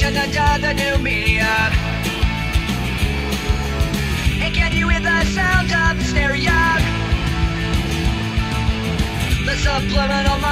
information under the new media. And can you hear the sound of the stereo? The subliminal